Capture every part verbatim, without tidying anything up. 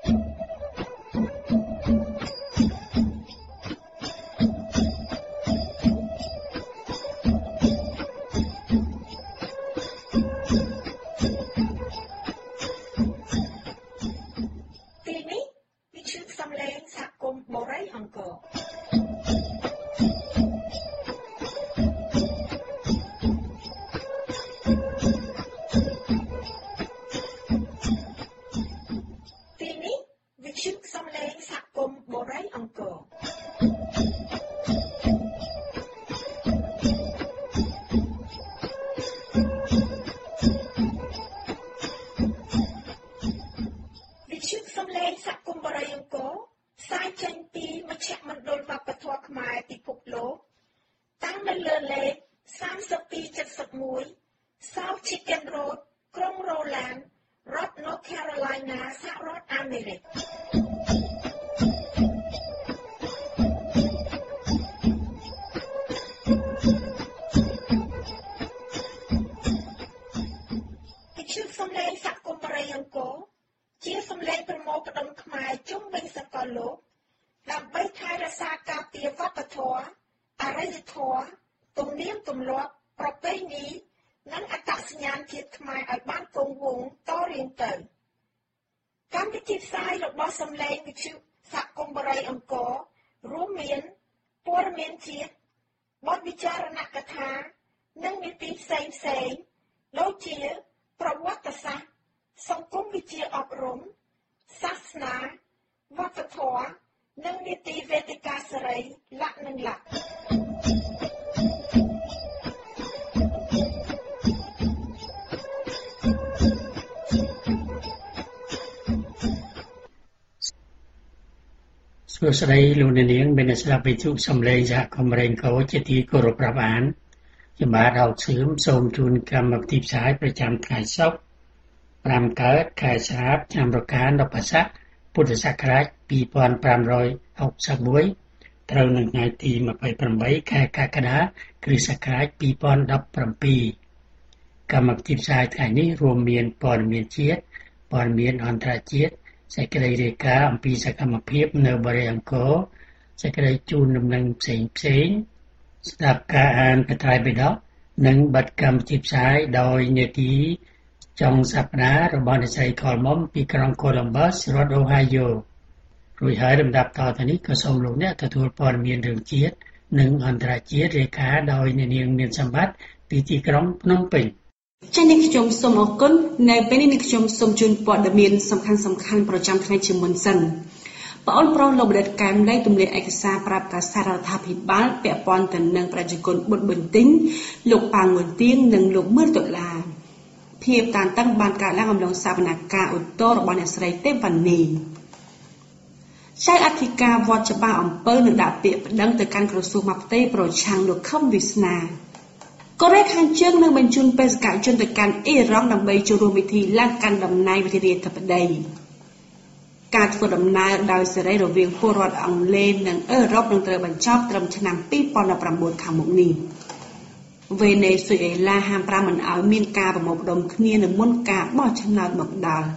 ទីនេះវិទ្យុសំឡេងសហគមន៍បូរ៉េអង្គរទីនេះវិទ្យុសំឡេងសហគមន៍បូរ៉េអង្គរវិទ្យុសំឡេងសហគមន៍បូរ៉េអង្គរផ្សាយចេញពីមជ្ឈមណ្ឌលវប្បធម៌ខ្មែរពិភពលោកតាំងនៅលើលេខសាមសិបពីរเจ็ดสิบเอ็ด South Chicken Road ក្រុង Roland រដ្ឋ North Carolina សហរដ្ឋអាមេរិកវិទ្យុសំឡេងសហគមន៍បូរ៉េអង្គរជាសំឡេងប្រមូលផ្ដុំខ្មែរជុំវិញសកលលោកដើម្បីថែរក្សាការពារវប្បធម៌អរិយធម៌ទំនៀមទម្លាប់ប្រពៃណីនិងអត្តសញ្ញាណជាតិខ្មែរឲ្យបានគង់វង្សតរៀងទៅកម្មវិធីផ្សាយរបស់សំឡេងវិទ្យុសហគមន៍បូរ៉េអង្គររួមមានព័ត៌មានជាតិបទវិចារណកថានិងនីតិផ្សេងផ្សេងដូចជាប្រវត្តិសាស្ត្រសង្គមវិទ្យាអប់រំសាសនាវប្បធម៌និងនីតិវេទិកាសេរីលក្ខនិងលក្ខសួស្តីលោកអ្នកនាងមានស្ដាប់វិទ្យុសំឡេងសហគមន៍បូរ៉េអង្គរជាទីគោរពរាប់អានខ្ញុំបាទហៅសឿមសូមជូនកម្មវិធីផ្សាយប្រចាំថ្ងៃសុក្រប្រាំកើតខែស្រាបឆ្នាំរកានបស័កពុទ្ធសករាជពីរពាន់ប្រាំរយហកសិបមួយត្រូវនៅថ្ងៃទីยี่สิบแปดខែកក្កដាគ្រិស្តសករាជពីរពាន់ដប់ប្រាំពីរកម្មវិធីផ្សាយថ្ងៃនេះរួមមានព័ត៌មានជាតិព័ត៌មានអន្តរជាតិសេចក្តីរាយការណ៍អំពីសកម្មភាពនៅបូរ៉េអង្គរសេចក្តីជូនដំណឹងផ្សេងផ្សេងស្ដាប់ការអានព្រះត្រៃបិដកនិងបទកម្មវិធីផ្សាយដោយនាទីចុងសប្តាហ៍របស់អ្នកស្រីខលមុំពីក្រុង Columbus រដ្ឋ Ohio រួចហើយលំដាប់តទៅនេះក៏សូមលោកអ្នកទទួលព័ត៌មានរឿងជាតិនិងអន្តរជាតិរាយការណ៍ដោយអ្នកនាងមានសម្បត្តិពីទីក្រុងភ្នំពេញចា៎នេះខ្ញុំសូមអរគុណនៅពេលនេះខ្ញុំសូមជូនព័ត៌មានសំខាន់សំខាន់ប្រចាំថ្ងៃជាមុនសិនបងអូនប្រុសលោកបណ្ឌិតកែមលៃទម្លាយឯកសារប្រាប់កាសែតរដ្ឋាភិបាលពាក់ព័ន្ធទៅនឹងប្រជាជនបុតបញ្ទិញលោកប៉ាងួនទៀងនិងលោកមឿនដុល្លារភាពតានតឹងបានកើតឡើងអំឡុងសវនកម្មឧត្តររបស់អ្នកស្រីទេវនីចៅអធិការវត្តច្បារអំពើនឹងដាក់ពាក្យប្តឹងទៅកាន់ក្រសួងមហាផ្ទៃប្រឆាំងលោកខឹមវាសនាកូរ៉េខាងជើងនឹងបញ្ជូនបេសកជនទៅកាន់អ៊ីរ៉ង់ដើម្បីចូលរួមពិធីឡើងកាន់តំណែងប្រធានាធិបតីការធ្វើដំណើរដោយសេរីរវាងពលរដ្ឋអង់គ្លេសនិងអឺរ៉ុបនឹងត្រូវបញ្ចប់ត្រឹមឆ្នាំពីរពាន់ដប់ប្រាំបួនខាងមុខនេះវេណេស៊ុយអេឡាហាមប្រាំមិនឲ្យមានការប្រមូលផ្ដុំគ្នានៅមុនការបោះឆ្នោតមកដល់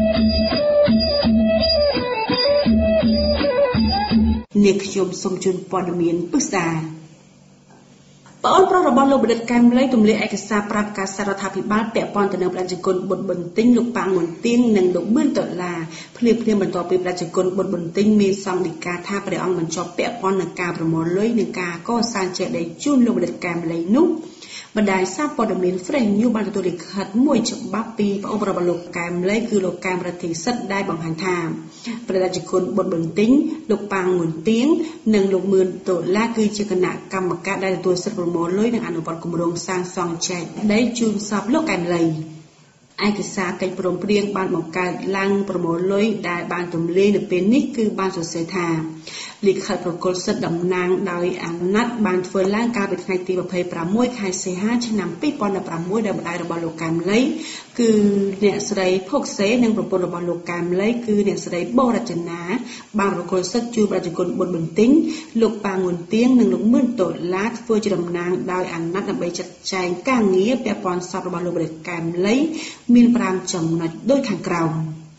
នេះខ្ញុំសូមជូនព័ត៌មានពិសាបងអូនប្រុសរបស់លោកបណ្ឌិតកែមលីទម្លាយឯកសារប្រាប់កាសែតរដ្ឋាភិបាលពាក់ព័ន្ធទៅនឹងប្រជាជនបុតបន្ទិញលោកប៉ាងួនទៀងនិងលោកមឿនដុល្លារភ្លាមភ្លាមបន្ទាប់ពីប្រជាជនបុតបន្ទិញមានសង្ឃដីកាថាព្រះអង្គមិនជាប់ពាក់ព័ន្ធនឹងការប្រមូលលុយនិងការកសាងចេតិយជូនលោកបណ្ឌិតកែមលីនោះបណ្ដាញសារព័ត៌មាន Fresh News បានទទួលលិខិតមួយច្បាប់ពីបងប្រុសរបស់លោកកែមលីគឺលោកកែមរទ្ធីសិទ្ធដែលបង្ហាញថាប្រជាជនបុតបន្ទិញលោកប៉ាងួនទៀងនិងលោកមឿនដុល្លារគឺជាគណៈកម្មការដែលទទួលសិទ្ធិប្រមូលលុយនិងអនុវត្តគម្រោងសាងសង់ចេតិយជូនសពលោកកែមលីឯកសារកិច្ចព្រមព្រៀងបានបង្កើតឡើងប្រមូលលុយដែលបានទម្លាយនៅពេលនេះគឺបានសរសេរថាលិខិតប្រគល់សិទ្ធិតំណាងដោយអាណត្តិបានធ្វើឡើងកាលពីថ្ងៃទីยี่สิบหกខែសីហាឆ្នាំពីរពាន់ដប់ប្រាំមួយដោយម្ដាយរបស់លោកកែមលីគឺអ្នកស្រីភុកសេនិងប្រពន្ធរបស់លោកកែមលីគឺអ្នកស្រីបូរចនាបានប្រគល់សិទ្ធិជូនប្រជាជនបុតបន្ទិញលោកប៉ាងួនទៀងនិងលោកមឿនដុល្លារធ្វើជាតំណាងដោយអាណត្តិដើម្បីចាត់ចែងការងារពាក់ព័ន្ធសពរបស់លោកបណ្ឌិតកែមលីមានប្រាំចំណុចដូចខាងក្រោម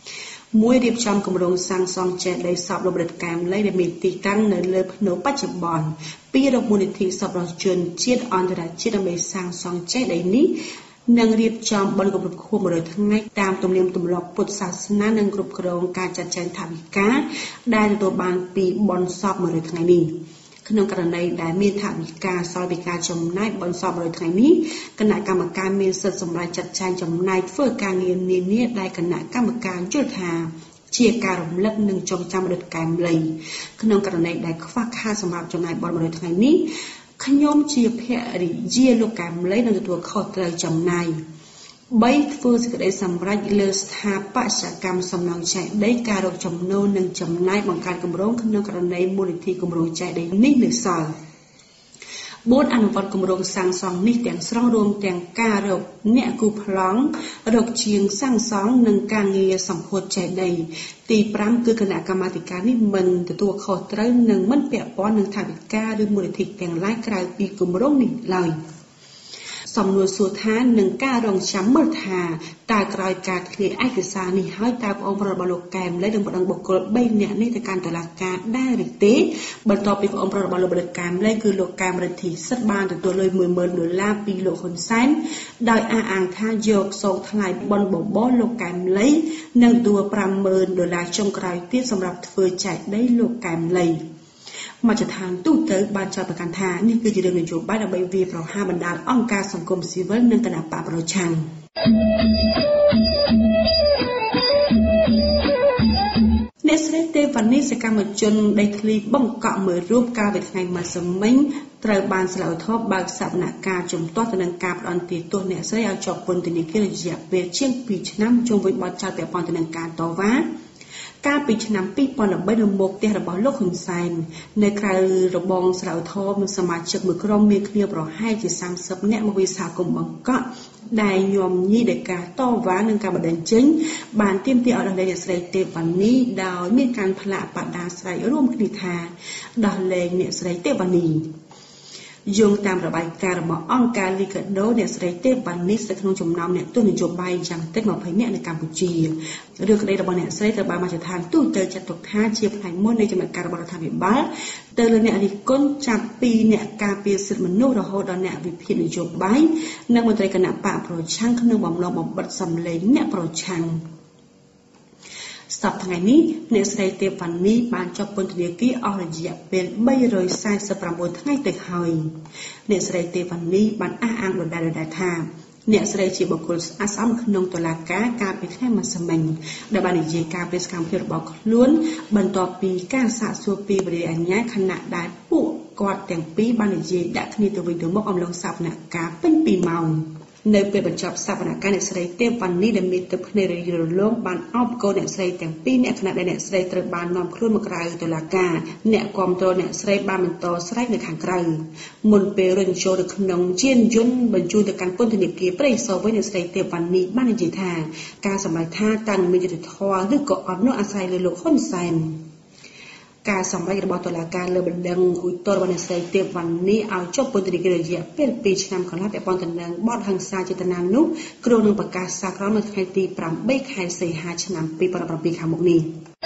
មួយរៀបចំគម្រោងសាងសង់ចេតិយសពលោកបដិកម្មល័យដែលមានទីតាំងនៅលើភ្នំបច្ចុប្បន្នពីរកមូលនិធិសប្បុរសជនជាតិអន្តរជាតិដើម្បីសាងសង់ចេតិយនេះនិងរៀបចំបុណ្យគម្រប់ខួបមួយរយថ្ងៃតាមទំនៀមទម្លាប់ពុទ្ធសាសនានិងគ្រប់គ្រងការចាត់ចែងថវិកាដែលទទួលបានពីបុណ្យសពមួយរយថ្ងៃនេះក្នុងករណីដែលមានថវិកាសល់ពីការចំណាយបុណ្យសពមួយរយថ្ងៃនេះគណៈកម្មការមានសិទ្ធិសម្រេចចាត់ចែងចំណាយធ្វើការងារនានាដែលគណៈកម្មការយល់ថាជាការរំលឹកនិងចងចាំបដិកម្មល័យក្នុងករណីដែលខ្វះខាតសម្រាប់ចំណាយបុណ្យមួយរយថ្ងៃនេះខ្ញុំជាភរិយាលោកកែមល័យនឹងទទួលខុសត្រូវចំណាយបីធ្វើសេចក្តីសម្រេចលើស្ថាបត្យកម្មសំណង់ចេតិយការរកចំណូលនិងចំណាយបង្កើតគម្រោងក្នុងករណីមូលនិធិគម្រោងចេតិយនេះនៅសល់បួនអនុវត្តគម្រោងសាងសង់នេះទាំងស្រុងរួមទាំងការរកអ្នកគូប្លង់រកជាងសាងសង់និងការងារសម្ពោធចេតិយទីប្រាំគឺគណៈកម្មាធិការនេះមិនទទួលខុសត្រូវនិងមិនពាក់ព័ន្ធនឹងថវិកាឬមូលនិធិទាំងឡាយក្រៅពីគម្រោងនេះឡើយសំណួរសួរថានឹងការរងចាំមើលថាតើក្រោយការធ្លាក់ឯកសារនេះហើយតើបងប្អូនរបស់លោកកែមល័យនឹងប្តឹងបុគ្គលបីនាក់នេះទៅកាន់តុលាការដែរឬទេបន្ទាប់ពីបងប្អូនរបស់លោកបដិកែមល័យគឺលោកកែមរិទ្ធីសិទ្ធបានទទួលលុយមួយម៉ឺនដុល្លារពីលោកហ៊ុនសែនដោយអះអាងថាយកសោកថ្លៃបនបបរលោកកែមល័យនិងទទួលប្រាំម៉ឺនដុល្លារចុងក្រោយទៀតសម្រាប់ធ្វើចែកដីលោកកែមល័យមជ្ឈដ្ឋានទូទៅបានចោទប្រកាន់ថានេះគឺជារឿងនយោបាយដើម្បីវាយប្រហារបណ្ដាលអង្គការសង្គមស៊ីវិលនិងគណបកប្រឆាំងអ្នកស្រីទេវ៉ានីសកម្មជនដីធ្លីបង្កក់មួយរូបកាលពីថ្ងៃម៉ាស៊មិញត្រូវបានសាលាឧទ្ធរណ៍បើកសវនកម្មជំទាស់ទៅនឹងការផ្ដន្ទាទោសអ្នកស្រីឲ្យជាប់ពន្ធនាគាររយៈពេលជាងពីរឆ្នាំជុំវិញបទចោទពាក់ព័ន្ធទៅនឹងការតវ៉ាកាលពីឆ្នាំពីរពាន់បីនៅមុខផ្ទះរបស់លោកហ៊ុនសែននៅក្រៅរបងសាលាឧទ្ធរណ៍មានសមាជិកមួយក្រុមមានគ្នាប្រហែលជាសាមសិបនាក់មកវិសាគមបង្កក់ដែលញោមញីដោយការតវ៉ានិងការបណ្តេញចេញបានទាមទារឲ្យដោះលែងអ្នកស្រីទេវ៉ានីដោយមានការផ្លាកបដាស្រ័យរួមគ្នាថាដោះលែងអ្នកស្រីទេវ៉ានីយោងតាមរបាយការណ៍របស់អង្គការលីកាដូអ្នកស្រីទេវ៉ានីស្ថិតក្នុងចំណោមអ្នកទស្សនយោបាយយ៉ាងតិចម្ភៃនាក់នៅកម្ពុជារឿងក្តីរបស់អ្នកស្រីត្រូវបានមជ្ឈដ្ឋានទូទៅចាត់ទុកថាជាផ្នែកមួយនៃចំណាត់ការរបស់រដ្ឋាភិបាលទៅលើអ្នករិះគន់ចាប់ពីអ្នកការពារសិទ្ធិមនុស្សរហូតដល់អ្នកវិភាគនយោបាយនិងមន្ត្រីគណៈបកប្រឆាំងក្នុងបំណងបំបិទសម្លេងអ្នកប្រឆាំងសប្តាហ៍ថ្ងៃនេះអ្នកស្រីទេវ៉ានីបានជាប់ពន្ធនាគារអស់រយៈពេលបីរយសែសិបប្រាំបួនថ្ងៃទៅហើយអ្នកស្រីទេវ៉ានីបានអះអាងដដែលៗថាអ្នកស្រីជាបុគ្គលស្អាតស្អំក្នុងតុលាការកាលពីថ្ងៃម៉ាស៊មិញដែលបាននិយាយការពីសកម្មភាពរបស់ខ្លួនបន្ទាប់ពីការសាកសួរពីវិរិយអញ្ញាខណៈដែលពួកគាត់ទាំងពីរបាននិយាយដាក់គ្នាទៅវិញទៅមកអំឡុងសវនកម្មពេញពីរម៉ោងនៅពេលបញ្ចប់សវនកម្មអ្នកស្រីទេវ៉ានីដែលមានទឹកភ្នែករយរលោងបានអបកូនអ្នកស្រីទាំងពីរអ្នកខណៈដែលអ្នកស្រីត្រូវបាននាំខ្លួនមកក្រៅតុលាការអ្នកគាំទ្រអ្នកស្រីបានបន្តស្រែកនៅខាងក្រៅមុនពេលរុញចូលទៅក្នុងជានយន្តបញ្ជូនទៅកាន់ពន្ធនាគារព្រៃសរវិញអ្នកស្រីទេវ៉ានីបាននិយាយថាការសម្រេចថាតើនឹងមានយុត្តិធម៌ឬក៏អត់នោះអាស្រ័យលើលោកហ៊ុនសែនការសម្រេចរបស់តុលាការលើបណ្ដឹងឧទ្ធររបស់អ្នកស្រីទេវ៉ានីឲ្យជាប់ពន្ធនាគាររយៈពេលពីរឆ្នាំកន្លះពាក់ព័ន្ធទៅនឹងបទហិង្សាចេតនានោះគ្រោងនឹងប្រកាសសាក្រមនៅថ្ងៃទីប្រាំបីខែសីហាឆ្នាំពីរពាន់ប្រាំពីរខាងមុខនេះ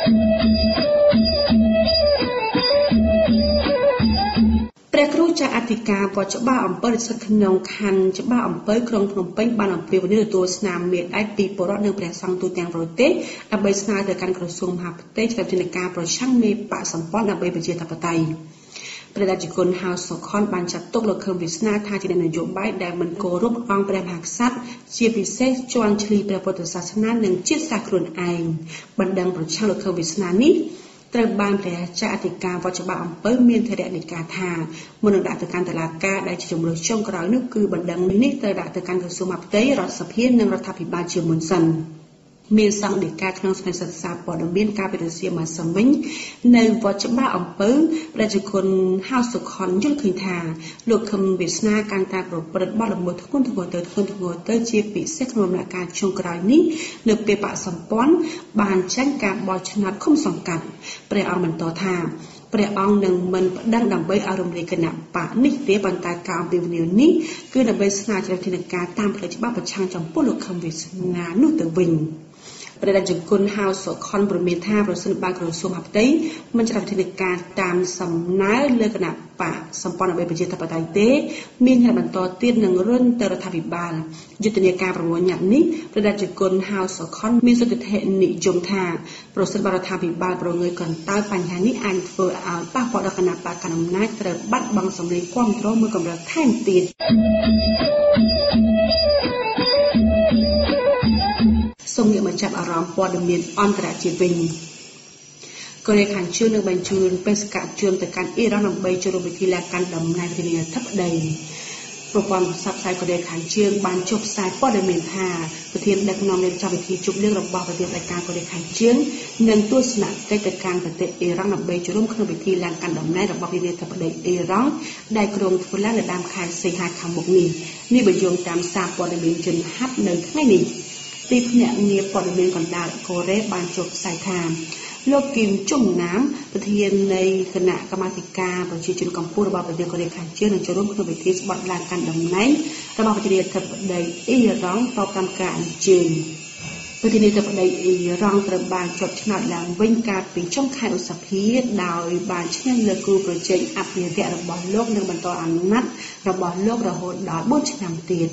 ព្រះគ្រូចៅអធិការវត្តច្បារអំពើស្ថិតក្នុងខណ្ឌច្បារអំពើក្រុងភ្នំពេញបានអំពាវនាវទទួលស្នាមមេដៃពីពលរដ្ឋនិងព្រះសង្ឃទូទាំងប្រទេសដើម្បីស្នើទៅកាន់ក្រសួងមហាផ្ទៃឆ្លងជាការប្រឆាំងមេបកសម្ព័ន្ធដើម្បីប្រជាធិបតេយ្យព្រះរាជគុណហៅសុខុនបានចាត់ទុកលោកខឹមវិស្នាថាជានយោបាយដែលមិនគោរពអង្គព្រះមហាក្សត្រជាពិសេសជន់ឈ្លីព្រះពុទ្ធសាសនានិងជាតិសាសន៍ខ្លួនឯងបណ្ដឹងប្រឆាំងលោកខឹមវិស្នានេះត្រូវបានព្រះចៅអធិការវត្តច្បារអំពើមានធរណីកាថាមុននឹងដាក់ទៅកាន់តុលាការដែលជាជំរើសចុងក្រោយនោះគឺបណ្ដឹងនេះត្រូវដាក់ទៅកាន់ក្រសួងមហាផ្ទៃរដ្ឋសភានិងរដ្ឋាភិបាលជាមុនសិនមានសង្ឃដីកាក្នុងស្នេហ៍សិក្សាព័ត៌មានការពិរសៀម៉ាស៊មិញនៅវត្តច្បារអំពើព្រះជគុណហៅសុខុនយល់ឃើញថាលោកខឹមវាសនាកាន់តែប្រព្រឹត្តបទល្មើសធ្ងន់ធ្ងរទៅធ្ងន់ធ្ងរទៅជាពិសេសក្នុងដំណាក់កាលចុងក្រោយនេះនៅពេលបកសម្ព័ន្ធបានចាញ់ការបោះឆ្នោតឃុំសង្កាត់ព្រះអង្គបន្តថាព្រះអង្គនឹងមិនប្តឹងដើម្បីឲ្យរំលាយគណៈបកនេះទេប៉ុន្តែការអំពាវនាវនេះគឺដើម្បីស្នើជ្រើសធានការតាមផ្លូវច្បាប់ប្រឆាំងចំពោះលោកខឹមវាសនានោះទៅវិញប្រតិជនគុណហៅសុខុនប្រមានថាប្រសិនបើក្រសួងមហាផ្ទៃមិនចាត់វិធានការតាមសំណើលើគណៈបកសម្ព័ន្ធដើម្បីប្រជាធិបតេយ្យទេមានហេតុបន្តទៀតនឹងរុនទៅរដ្ឋាភិបាលយុទ្ធនាការប្រមូលញត្តិនេះប្រតិជនគុណហៅសុខុនមានសុទ្ធិដ្ឋិនិយមថាប្រសិនបើរដ្ឋាភិបាលប្រងើយកន្តើយបញ្ហានេះអាចធ្វើឲ្យប៉ះពាល់ដល់គណៈបកកណ្ដាលអំណាចត្រូវបាត់បង់សម្លេងគាំទ្រមួយកម្រិតថែមទៀតសូមងាកមកចាប់អារម្មណ៍ព័ត៌មានអន្តរជាតិវិញកូរ៉េខាងជើងនឹងបញ្ជូនបេសកជនទៅកាន់អ៊ីរ៉ង់ដើម្បីចូលរួមពិធីឡើងកាន់តំណែងប្រធានាធិបតីប្រព័ន្ធផ្សព្វផ្សាយកូរ៉េខាងជើងបានចុះផ្សាយព័ត៌មានថាប្រធានដឹកនាំនៃកម្មវិធីជប់លៀងរបស់ប្រធានផ្ការកូរ៉េខាងជើងនឹងទស្សនកិច្ចទៅកាន់ប្រទេសអ៊ីរ៉ង់ដើម្បីចូលរួមក្នុងពិធីឡើងកាន់តំណែងរបស់ប្រធានាធិបតីអ៊ីរ៉ង់ដែលក្រុងធ្វើឡើងនៅដើមខែសីហាខាងមុខនេះនេះបញ្យល់តាមសារព័ត៌មានជនហ័ព្ទនៅថ្ងៃនេះទីភ្នាក់ងារព័ត៌មានកណ្ដាលកូរ៉េបានចុះផ្សាយថាលោកគីមចុងណាមប្រធាននៃគណៈកម្មាធិការប្រជាជនកម្ពុជារបស់ប្រទេសកូរ៉េខាងជើងនឹងចូលរួមក្នុងពិធីស្បត់ឡើងកាន់តំណែងរបស់ប្រធានាធិបតីអ៊ីរ៉ង់តបតាមការអញ្ជើញប្រធានាធិបតីអ៊ីរ៉ង់ត្រូវបានជាប់ឆ្នោតឡើងវិញកាលពីចុងខែឧសភាដោយបានឈ្នះលើគូប្រជែងអភិរក្សរបស់លោកនិងបន្តអាណត្តិរបស់លោករហូតដល់បួនឆ្នាំទៀត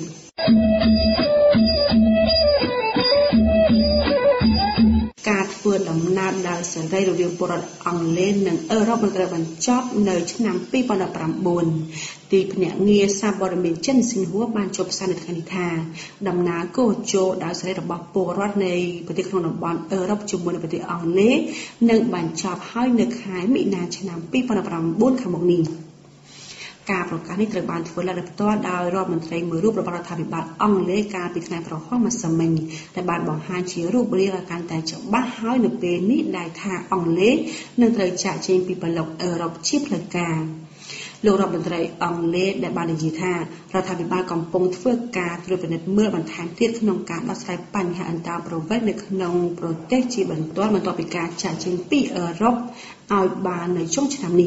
ការធ្វើដំណើរដោយសេរីរវាងពលរដ្ឋអង់គ្លេសនិងអឺរ៉ុបនឹងត្រូវបញ្ចប់នៅឆ្នាំពីរពាន់ដប់ប្រាំបួនទីភ្នាក់ងារសារព័ត៌មានចិនស៊ីនហួរបានចុះផ្សាយនៅថ្ងៃនេះថាដំណើរកោជោដោយសេរីរបស់ពលរដ្ឋនៃប្រទេសក្នុងតំបន់អឺរ៉ុបជាមួយនឹងប្រទេសអង់គ្លេសនឹងបញ្ចប់ហើយនៅខែមិនិនាឆ្នាំពីរពាន់ដប់ប្រាំបួនខាងមុខនេះការប្រកាសនេះត្រូវបានធ្វើឡើងដោយផ្ទាល់ដោយរដ្ឋមន្ត្រីមួយរូបរបស់រដ្ឋាភិបាលអង់គ្លេសកាលពីថ្ងៃប្រហោះម្សិលមិញដែលបានបង្ហាញជារូបរាងឲ្យកាន់តែច្បាស់ហើយនៅពេលនេះដែលថាអង់គ្លេសនឹងត្រូវចាកចេញពីប្លុកអឺរ៉ុបជាផ្លូវការលោករដ្ឋមន្ត្រីអង់គ្លេសដែលបាននិយាយថារដ្ឋាភិបាលកំពុងធ្វើការត្រួតពិនិត្យមើលបន្ថែមទៀតក្នុងការដោះស្រាយបញ្ហាអន្តោប្រវេសន៍នៅក្នុងប្រទេសជាបន្ទាន់បន្ទាប់ពីការចាកចេញពីអឺរ៉ុបឲ្យបាននៅចុងឆ្នាំនេះ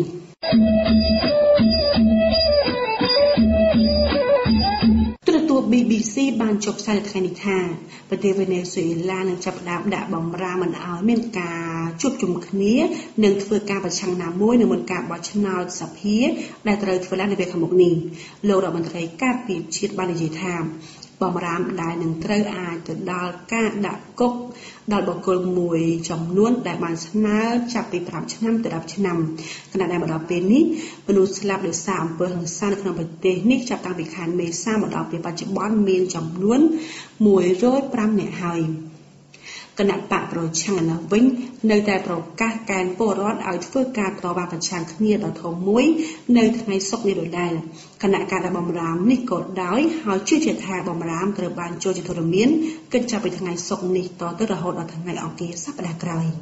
ទូរទស្សន៍ ប៊ី ប៊ី ស៊ី បានចុះផ្សាយនៅថ្ងៃនេះថាប្រទេសវេណេស៊ុយអេឡានឹងចាប់ផ្ដើមដាក់បម្រាមមិនឲ្យមានការជួបជុំគ្នានិងធ្វើការប្រឆាំងណាមួយនៅមុនការបោះឆ្នោតសភាដែលត្រូវធ្វើឡើងនៅពេលខាងមុខនេះលោករដ្ឋមន្ត្រីការពារជាតិបាននិយាយថាបម្រាមដែលនឹងត្រូវអាចទៅដល់ការដាក់គុកដល់បុគ្គលមួយចំនួនដែលបានស្នើចាប់ពីប្រាំឆ្នាំទៅដប់ឆ្នាំខណៈដែលមកដល់ពេលនេះមនុស្សស្លាប់ដោយសារអំពើហិង្សានៅក្នុងប្រទេសនេះចាប់តាំងពីខែមេសាមកដល់ពេលបច្ចុប្បន្នមានចំនួនមួយរយប្រាំនាក់ហើយគណៈបកប្រឆាំងនៅវិញនៅតែប្រកាសកែនពលរដ្ឋឲ្យធ្វើការតវ៉ាប្រឆាំងគ្នាដ៏ធំមួយនៅថ្ងៃសុក្រនេះដដែលគណៈការដែលបំរាមនេះក៏ដោយហើយជឿជាក់ថាបំរាមត្រូវបានចូលជាធរមានគិតចាប់ពីថ្ងៃសុក្រនេះតទៅរហូតដល់ថ្ងៃអង្គារសប្តាហ៍ក្រោយ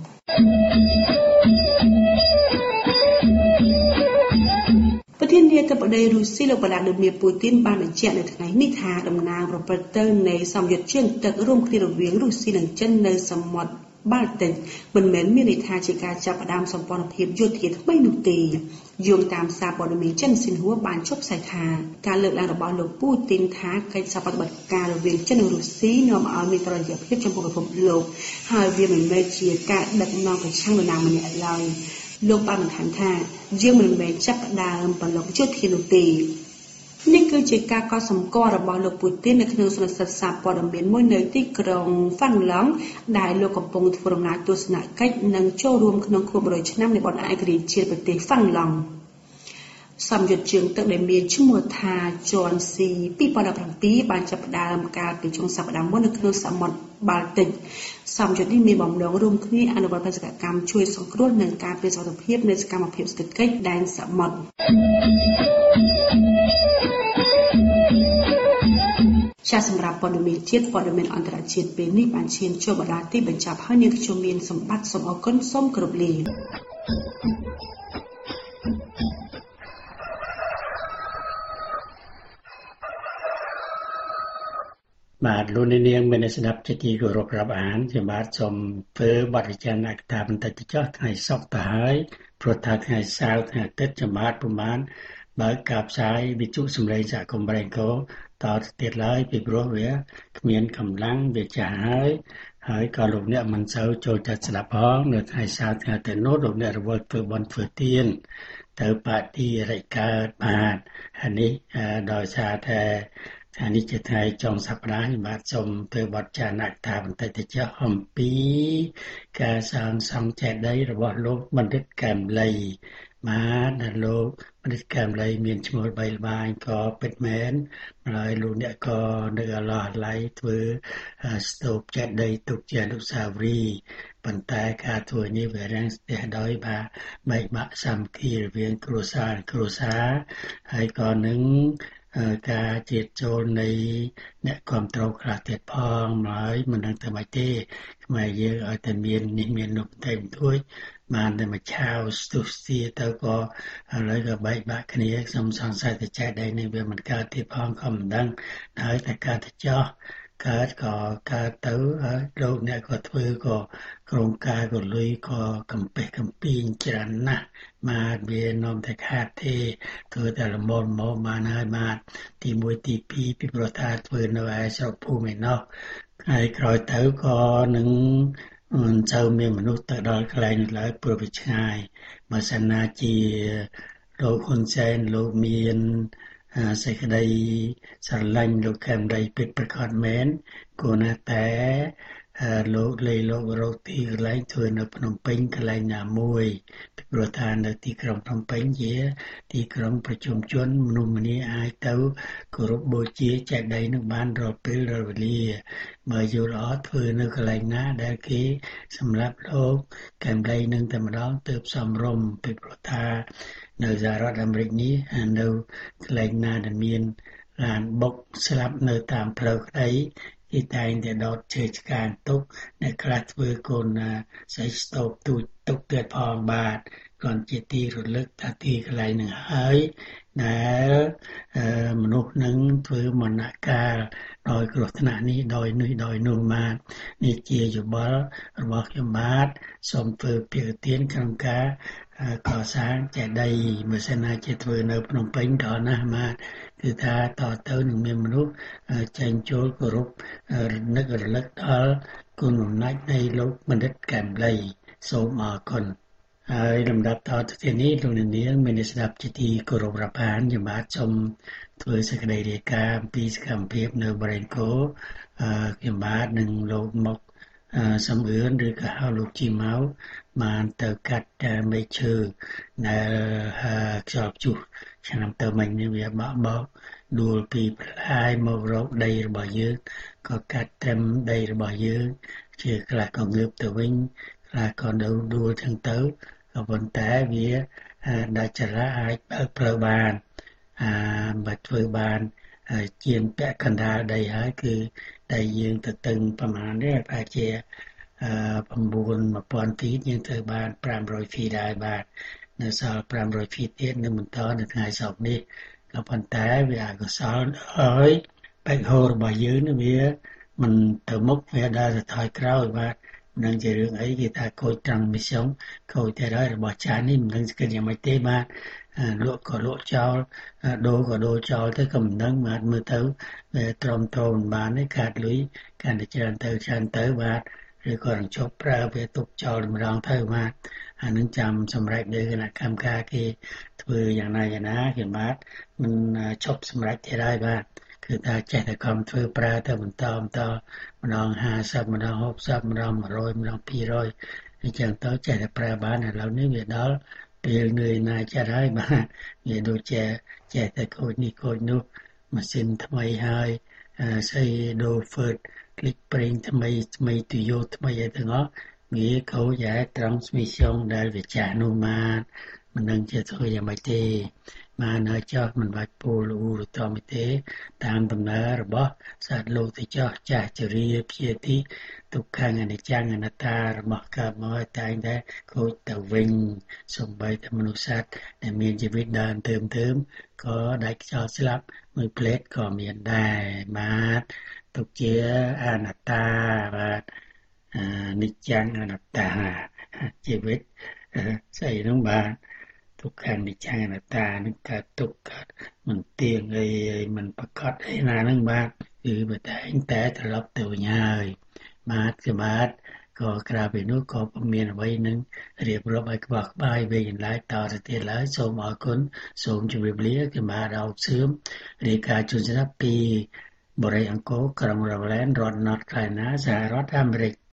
ប្រធានាធិបតីរុស្ស៊ីលោកវ្លាឌីមៀពូទីនបានបញ្ជាក់នៅថ្ងៃនេះថាដំណើរប្រព្រឹត្តទៅនៃសម្ពាធជើងទឹករួមគ្នារវាងរុស្ស៊ីនិងចិននៅសមុទ្របាល់ទិកមិនមែនមានន័យថាជាការចាប់ផ្ដើមសម្ព័ន្ធភាពយោធាថ្មីនោះទេយោងតាមសារព័ត៌មានចិនស៊ីនហួរបានចុះផ្សាយថាការលើកឡើងរបស់លោកពូទីនថាកិច្ចសហប្រតិបត្តិការរវាងចិននិងរុស្ស៊ីនាំឲ្យមានតុល្យភាពចំពោះពិភពលោកហើយវាមិនមែនជាការដឹកនាំប្រឆាំងនរណាម្នាក់ឡើយលោកបានបន្ថែមថាយើងមិនមែនចាប់ផ្ដើមប្រឡងយុទ្ធធាននោះទេនេះគឺជាការកត់សម្គាល់របស់លោកពូទីននៅក្នុងសន្និសីទសារព័ត៌មានមួយនៅទីក្រុងហ្វាំងឡង់ដែលលោកកំពុងធ្វើដំណើរទស្សនកិច្ចនិងចូលរួមក្នុងខួបមួយរយឆ្នាំនៃបណ្ដាឯករាជ្យជាតិប្រទេសហ្វាំងឡង់សម្យុទ្ធជើងទឹកដែលមានឈ្មោះថាជន់ស៊ីពីរពាន់ដប់ប្រាំពីរបានចាប់ផ្ដើមកាលពីចុងសប្តាហ៍មុននៅក្នុងសមុទ្របាល់ទិកសម្យុទ្ធនេះមានបំណងរួមគ្នាអនុវត្តបេសកកម្មជួយសង្គ្រោះនិងការពារសុខភាពនៃសកម្មភាពសេដ្ឋកិច្ចដែនសមុទ្រចាសសម្រាប់ព័ត៌មានជាតិព័ត៌មានអន្តរជាតិពេលនេះបានឈានចូលបណ្ដាទីបញ្ចប់ហើយនាងខ្ញុំមានសម្បត្តិសូមអរគុណសូមគោរពលាបាទលោកនាងមានស្ដាប់ជាទីគោរពរាប់អានជាបាទសូមធ្វើបទវិចារណាកថាបន្តិចចុះថ្ងៃសុក្រទៅហើយព្រោះថាថ្ងៃសៅរ៍ថ្ងៃអាទិត្យចាំបាទប្រហែលបើកការផ្សាយវិទ្យុសំឡេងសហគមន៍ប្រេងកូតទៅទៀតឡើយពីព្រោះវាគ្មានកម្លាំងវាចាស់ហើយហើយក៏លោកអ្នកមិនសូវចូលចិត្តស្ដាប់ផងនៅថ្ងៃសៅរ៍ថ្ងៃទៅនោះលោកអ្នករវល់ធ្វើបន់ធ្វើទានទៅបាទីរិចកើតបាទហើយនេះដោយសារតែថ្ងៃនេះជាថ្ងៃចុងសប្តាហ៍ខ្ញុំបាទសូមធ្វើបទចារណៈថាបន្តិចទៅចុះអំពីការសាងសង់ចេតិយរបស់លោកបណ្ឌិតកែមលីបាទដែលលោកបណ្ឌិតកែមលីមានឈ្មោះបីល្បាញក៏ពិតមែនហើយលោកអ្នកក៏នៅអឡោះអាល័យធ្វើស្ទូបចេតិយទុកជាអនុស្សាវរីយ៍ប៉ុន្តែការធ្វើនេះវារាំងស្ទះដោយបាទបែកបាក់សាមគ្គីរវាងគ្រួសារនិងគ្រួសារហើយក៏នឹងការជាតិចូលនៃអ្នកគ្រប់គ្រងខ្លះទៀតផងហើយមិនដឹងទៅម៉េចទេខ្មែរយើងឲ្យតែមាននេះមាននោះតែបន្ទួចបានតែមកឆាវស្ទុះស្ទាទៅក៏ឥឡូវក៏បែកបាក់គ្នាខ្ញុំសង្ស័យតែចេះដែរនេះវាមិនកើតទៀតផងក៏មិនដឹងហើយតែកើតទៅចោះកើតក៏កើតទៅហើយលោកអ្នកក៏ធ្វើក៏ក្រុមការក៏លុយក៏កំពេះកំពីងច្រើនណាស់មកវានាំតែខាតទេធ្វើតែលមលមកបានហើយបាទទីមួយទីពីរពីប្រថាធ្វើនៅឯស្រុកភូមិឯណោះហើយក្រោយទៅក៏នឹងមិនសូវមានមនុស្សទៅដល់កន្លែងនោះឡើយព្រោះវាឆ្ងាយបើសិនណាជាលោកហ៊ុនសែនលោកមានសេចក្តីស្រឡាញ់លោកកែមលីពិតប្រាកដមែនគួរណាស់តែលោកលេលោករកទីកន្លែងធ្វើនៅភ្នំពេញកន្លែងណាមួយពីព្រោះថានៅទីក្រុងភ្នំពេញជាទីក្រុងប្រជុំជនមនុស្សម្នាអាចទៅគោរពបូជាចេតិយនឹងបានរាល់ពេលរាល់វេលាបើយល់អត់ធ្វើនៅកន្លែងណាដែលគេសម្រាប់លោកកែមលីនឹងតែម្ដងទើបសំរុំពីព្រោះថានៅសហរដ្ឋអាមេរិកនេះនៅកន្លែងណាដែលមានឡានបុកស្លាប់នៅតាមផ្លូវក្តីគេតែងតែដុតជើឆ្កាងទុកអ្នកខ្លះធ្វើកូនស្អីស្ទូបទូចទុកទៀតផងបាទគ្រាន់ជាទីរលឹកថាទីកន្លែងនឹងហើយដែលមនុស្សនឹងធ្វើមនសិការដោយគ្រោះថ្នាក់នេះដោយនេះដោយនោះបាទនេះជាយោបល់របស់ខ្ញុំបាទសូមធ្វើពាក្យទានក្នុងការកសាងចេតិយបើសិនណាជាធ្វើនៅភ្នំពេញដល់ណាស់បាទគឺថាតទៅនឹងមានមនុស្សចេញចូលគោរពនឹករលឹកដល់គុណអំណាចនៃលោកបណ្ឌិតកែមលីសូមអរគុណហើយលំដាប់តទៅទៀតនេះលោកនាងមានស្ដាប់ជាទីគោរពរាប់អានខ្ញុំបាទសូមធ្វើសេចក្តីរាយការណ៍អំពីសកម្មភាពនៅបរិយាកាសខ្ញុំបាទនឹងលោកមកសំអឿនឬក៏ហៅលោកជីម៉ៅបានទៅកាត់មេឈើដែលខ្យល់ព្យុះឆ្នាំទៅមិញនេះវាបក់បោកដួលពីផ្លាយមករកដីរបស់យើងក៏កាត់ត្រឹមដីរបស់យើងជាខ្លះក៏ងើបទៅវិញខ្លះក៏នៅដួលទាំងទៅក៏ប៉ុន្តែវាដាច់ចរាអាចបើកផ្លូវបានអាបើធ្វើបានជាងពាក់កណ្ដាលដីហើយគឺដីយើងទៅតឹងប្រហែលនេះប្រហែលជាអឺ៩,០០០ feet យើងទៅបានfive hundred feet ដែរបាទនៅសល់five hundred feet ទៀតនៅបន្តនៅថ្ងៃសុក្រនេះក៏ប៉ុន្តែវាអកុសលហើយបេក្ខហូរបស់យើងនេះវាមិនទៅមុខវាដើរទៅថយក្រោយបាទនឹងជារឿងអីគេថាខូចត្រង់មីសុងខូចតែហើយរបស់ចាននេះមិនដឹងស្គិតយ៉ាងម៉េចទេបាទលក់ក៏លក់ចោលដូរក៏ដូរចោលទៅក៏មិនដឹងបាទមើលទៅវាត្រមត្រមិនបានទេខាតលុយកាន់តែច្រើនទៅច្រើនទៅបាទឬក៏នឹងជប់ប្រើវាទុកចោលម្ដងទៅបាទអានឹងចាំសម្រេចលើគណៈកម្មការគេធ្វើយ៉ាងណាយ៉ាងណាគេបាទមិនជប់សម្រេចទេហើយបាទគឺថាចេះតែខំធ្វើប្រើទៅបន្តបន្តម្ដង50ម្ដង60ម្ដង100ម្ដង200អញ្ចឹងទៅចេះតែប្រើបានឥឡូវនេះវាដល់ពេលនឿយណាស់ចាស់ហើយបាទវាដូចជាចេះតែខូចនេះខូចនោះម៉ាស៊ីនថ្មីហើយស្អីដូរហ្វឺតคลิกប្រេងថ្មីថ្មីទុយោថ្មីអីទាំងអស់វាខូចតែត្រង់ស្មីសងដែលវាចាស់នោះមកមិនដឹងជាធ្វើយ៉ាងម៉េចទេបានហើយចោះមិនបាច់ពូលអ៊ូរតមទេតាមដំណើររបស់សត្វលោកទៅចោះចាស់ជរាព្យាទីទុក្ខអនិច្ចំអនត្តារបស់កើតមកតែងតែខូចទៅវិញសំបីតែមនុស្សសត្វដែលមានជីវិតដើរទៅទៅក៏ដាច់ខ្យល់ស្លាប់មួយផ្លេតក៏មានដែរបាទទុកជាអនត្តាបាទអនិច្ចំអនត្តាជីវិតស្អីនោះបាទទុក្ខអនិច្ចំអនត្តានឹងកើតទុក្ខកើតមិនទៀងអីមិនប្រកបអីណានឹងបាទគឺបើតែងតែត្រឡប់ទៅវិញហើយបាទគឺបាទក៏ក្រៅពីនោះក៏មានអ្វីនឹងរៀបរាប់ឲ្យក្បោះក្បាយវិញឡើយតទៅទៀតឡើយសូមអរគុណសូមជម្រាបលាគឺបាទអោបសឿមរាយការណ៍ជូនស្ដាប់ពីបរិយាអង្គរក្រុងរ៉ូឡែនរដ្ឋ North Carolina សហរដ្ឋអាមេរិក